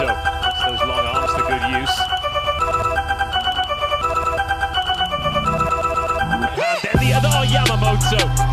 Yamamoto. Puts those long arms to good use. And then the other, Yamamoto.